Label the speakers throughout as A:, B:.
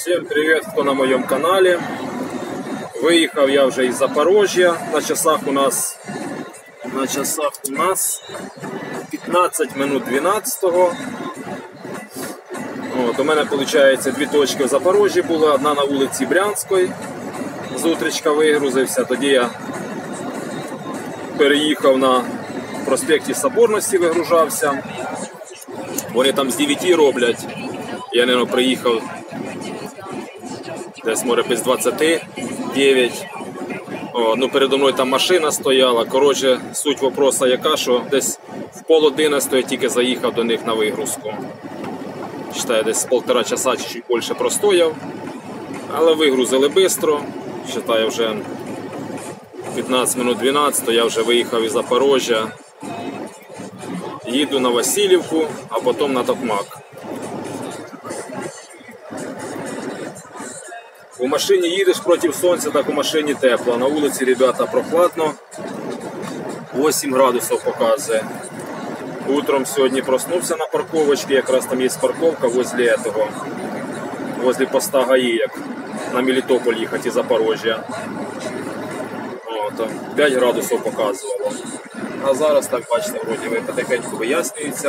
A: Всем привет, кто на моем канале. Выехал я уже из Запорожья. На часах у нас 15 минут 12-го. От, у мене, виходить, дві точки в Запорожжі були. Одна на вулиці Брянської. З утречка вигрузився. Тоді я переїхав на проспекті Соборності, вигружався. Вони там з 9 роблять. Я, мабуть, приїхав десь, може, без 29. Ну, передо мною там машина стояла. Коротше, суть вопроса яка, що десь в 10:30 я тільки заїхав до них на вигрузку. Считаю, десь 1,5 часа чи чуть більше простояв. Але вигрузили швидко. Считаю, вже 15 минут 12, я вже виїхав із Запорожжя. Їду на Васильівку, а потім на Токмак. У машині їдеш проти сонця, так у машині тепло. На вулиці, ребята, прохладно. 8 градусів показує. Утром сьогодні проснувся на парковочці, якраз там є парковка возле поста ГАІ, як на Мелітополь їхати із Запорожжя. 5 градусів показувало. А зараз, так бачите, вроді потихеньку вияснюється.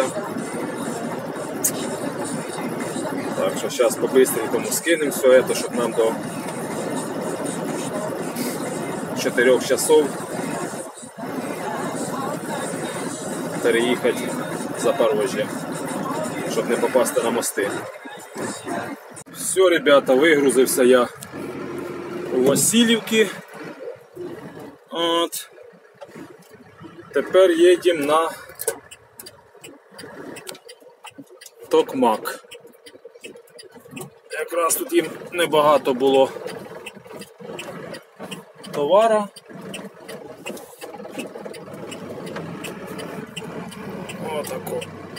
A: Так що зараз по-бистренькому скинемо все це, щоб нам до 4 часов переїхати в Запорожжя, щоб не попасти на мости. Все, ребята, вигрузився я у Васильівці. От. Тепер їдемо на Токмак. Якраз тут їм небагато було товара. Отако.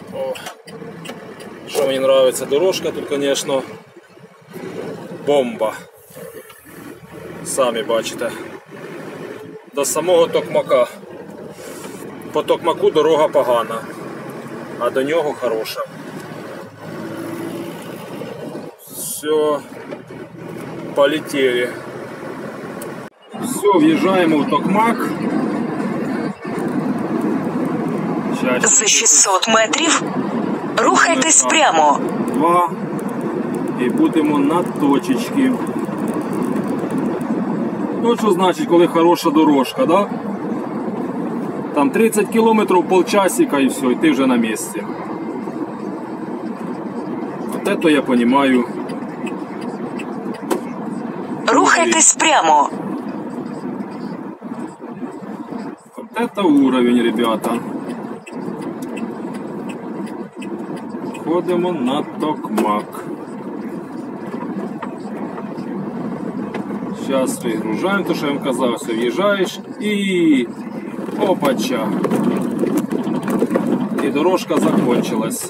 A: Що мені подобається, дорожка тут, звісно, бомба. Самі бачите. До самого Токмака. По Токмаку дорога погана, а до нього хороша. Все, полетели. Все, въезжаем в Токмак.
B: За 600 метрів рухайтесь прямо.
A: 2. І будемо на точечці. Ну, що значить, коли хороша дорожка, да? Там 30 кілометрів, полчасика і все, і ти вже на місці. Вот это я понимаю.
B: Рухайтесь прямо.
A: Вот это уровень, ребята. Ходимо на Токмак. Сейчас вигружаємо, то що я вам казав, все, в'їжджаєш і опача. І дорожка закончилась.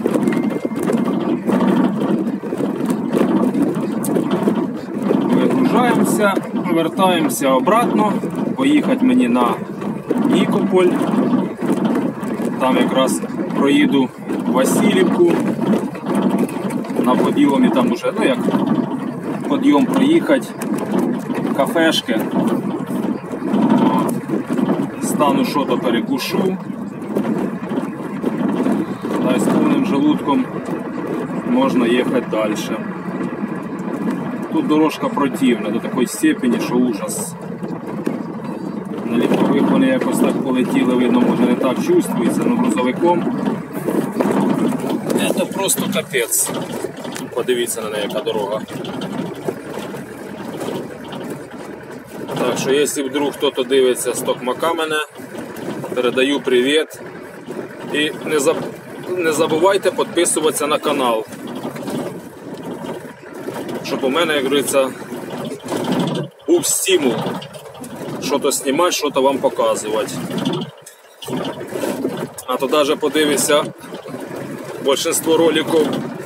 A: Вигружаємося, вертаємося обратно. Поїхати мені на Нікополь. Там якраз проїду Васильівку. На підйомі там уже, ну як підйом проїхати, кафешки. Стану що-то перекушу. Та з повним желудком можна їхати далі. Тут дорожка противна до такої степені, що ужас. На легкових вони якось так полетіли, видно, може не так чувствується, але грузовиком це просто капець. Подивіться на неї, яка дорога. Так що, якщо вдруг хтось дивиться з Токмака мене, передаю привіт. І не забувайте підписуватися на канал. Щоб у мене, як говориться, був стимул що-то знімати, що-то вам показувати. А то навіть подивися, більшість роликів,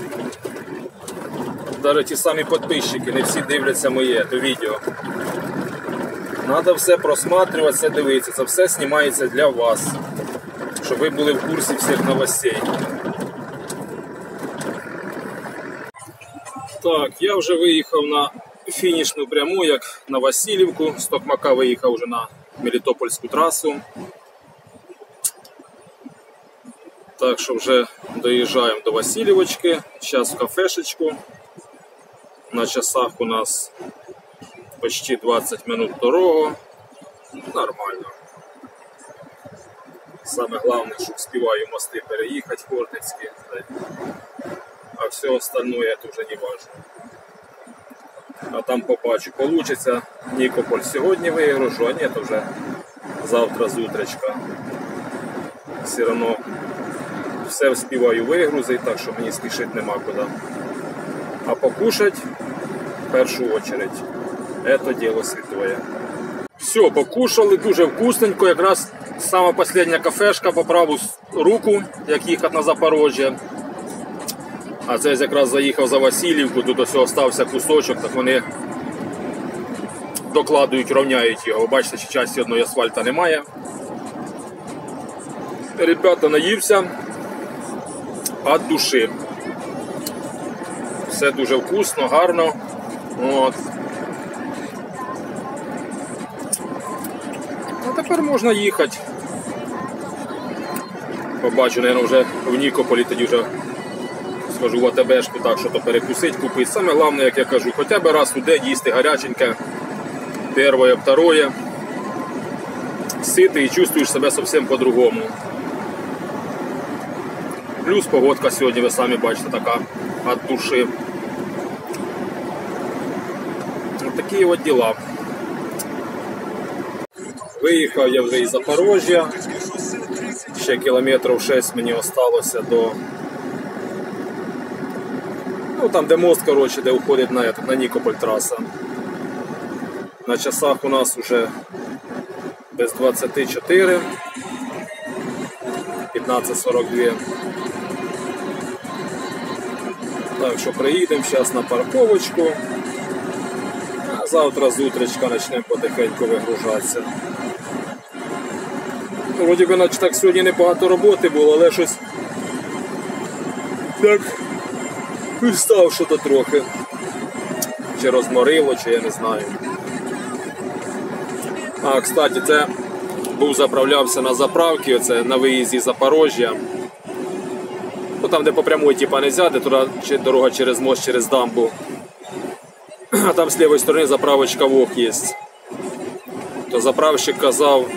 A: навіть ті самі підписчики, не всі дивляться моє відео. Треба все просматривати, все дивитися, це все знімається для вас, щоб ви були в курсі всіх новостей. Так, я вже виїхав на фінішну пряму, як на Васильівку. З Токмака виїхав вже на Мелітопольську трасу. Так що вже доїжджаємо до Васильівочки. Зараз в кафешечку. На часах у нас почти 20 минут дорога. Нормально. Саме головне, що встигаю мости переїхати Хортицькі. А все остальное это уже не важно. А там побачу, получится Нікополь сьогодні вигружу, а ні, то вже завтра з утречка. Все одно все вспіваю вигрузити, так що мені спішити нема куди. А покушать в першу очередь. Это дело святое. Все, покушали, дуже вкусненько. Якраз сама остання кафешка по праву руку, як їхати на Запорожжя. А це якраз заїхав за Васильівку, тут ось остався кусочок, так вони докладують, рівняють його. Бачите, що часті одної асфальта немає. Ребята, наївся від душі. Все дуже вкусно, гарно. От. А тепер можна їхати. Побачу, мабуть, вже в Нікополі тоді вже схожу в АТБшку, так, що то перекусить, купити. Саме головне, як я кажу, хоча б раз у день їсти гаряченьке, перше, второе. Ситий і чувствуєш себе зовсім по-другому. Плюс погодка сьогодні, ви самі бачите, така від душі. Ось такі от діла. Виїхав я вже із Запорожжя. Ще кілометрів 6 мені залишилося до... Ну, там, де мост, коротше, де уходить на Нікополь траса. На часах у нас вже без 24, 15:42. Так що приїдемо зараз на парковочку, а завтра з утречка почнемо потихеньку вигружатися. Вроді би, наче так сьогодні небагато роботи було, але щось так устав що-то трохи. Чи розморило, чи я не знаю. А, кстати, це заправлявся на заправці, оце на виїзді з Запорожжя. Ну, там, де по прямой типа не взяти, туди дорога через мост, через дамбу. А там з лівої сторони заправочка ВОК є. То заправщик казав,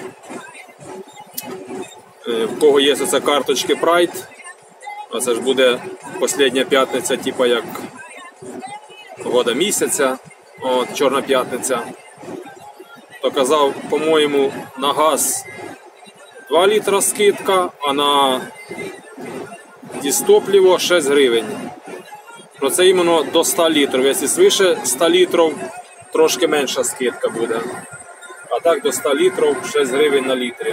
A: в кого є оце карточки Pride, а це ж буде остання п'ятниця, типа як года місяця, от, Чорна п'ятниця. То казав, по-моєму, на газ 2 літра скидка, а на дистопливо 6 гривень. Про це іменно до 100 літрів. Якщо свише 100 літрів, трошки менша скидка буде. А так до 100 літрів 6 гривень на літрі.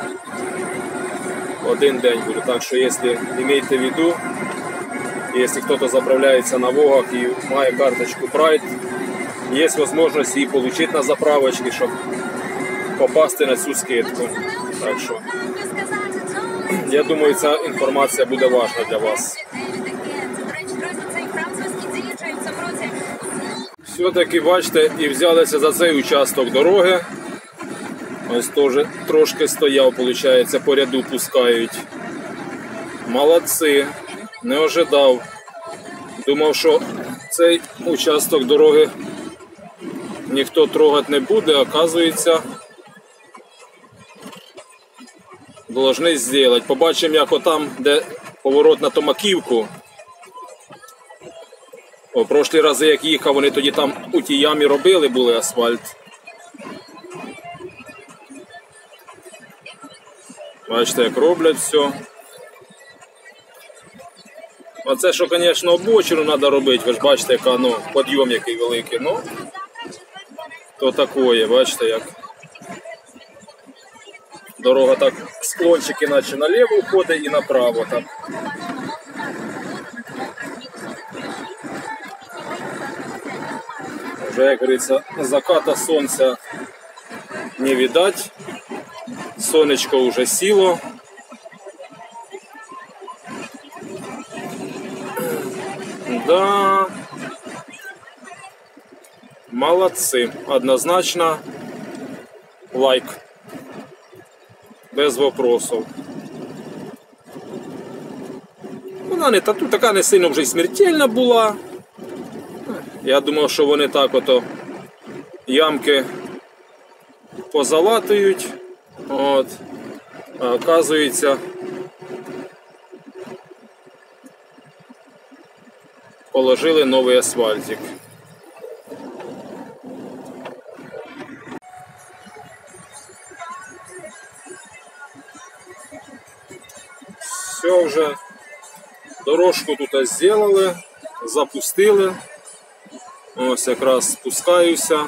A: Один день буде. Так що, якщо маєте в виду, якщо хтось заправляється на Вогах і має карточку Pride, є можливість її отримати на заправочці, щоб попасти на цю скидку. Так що, я думаю, ця інформація буде важна для вас. Все-таки, бачите, і взялися за цей участок дороги. Ось теж трошки стояв, виходить, по ряду пускають. Молодці, не ожидав. Думав, що цей участок дороги ніхто трогати не буде, оказується, должны зробити. Побачимо, як отам, де поворот на Томаківку. О, прошлі рази, як їхав, вони тоді там у тій ямі робили, були асфальт. Бачите, як роблять все. Оце, що, звісно, обочину треба робити, ви ж бачите, яка, ну, підйом який великий, ну, то такое, бачите, як. Дорога так, склончики наче наліво уходить і направо так. Вже, як говориться, заката сонця не видать. Сонечко вже сіло. Да, Молодці. Однозначно лайк. Без вопросов. Вона не тут така не сильно вже й смертельна була. Я думав, що вони так ото ямки позалатують. От. А оказується, положили новий асфальтик. Все вже. Дорожку тут зробили, запустили. Ось якраз спускаюся.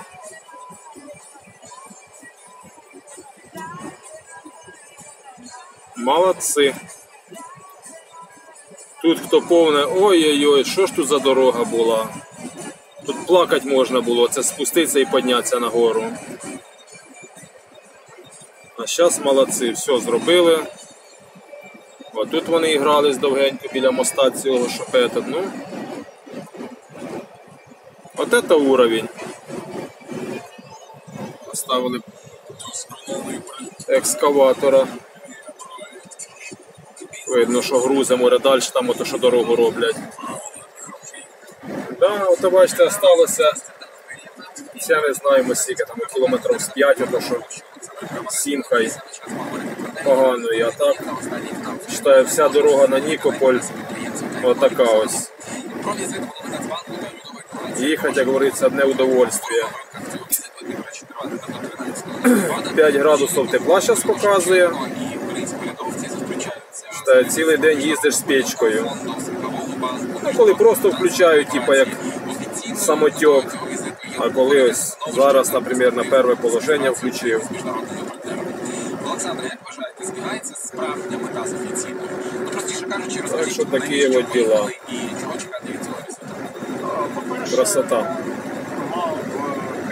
A: Молодці. Тут хто повне, ой-ой-ой, що ж тут за дорога була? Тут плакати можна було, це спуститися і піднятися нагору. А зараз молодці, все зробили. Тут вони і грались довгенько біля моста цього, що петет, ну. От це уровень. Поставили екскаватора. Видно, що грузи море далі, там ото що дорогу роблять. Да, от бачите, осталося, я не знаю, скільки там, кілометрів з 5, ото що 7 хай поганої, а так, вважаю, вся дорога на Нікополь отака ось. Їхати, як говориться, одне удовольствие. 5 градусів тепла зараз показує. Вважаю, цілий день їздиш з печкою. Ну, коли просто включаю, типу як самотек. А коли ось зараз, наприклад, на перше положення включив. Так що такі от діла. Красота.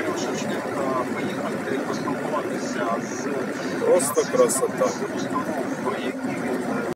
A: Просто красота.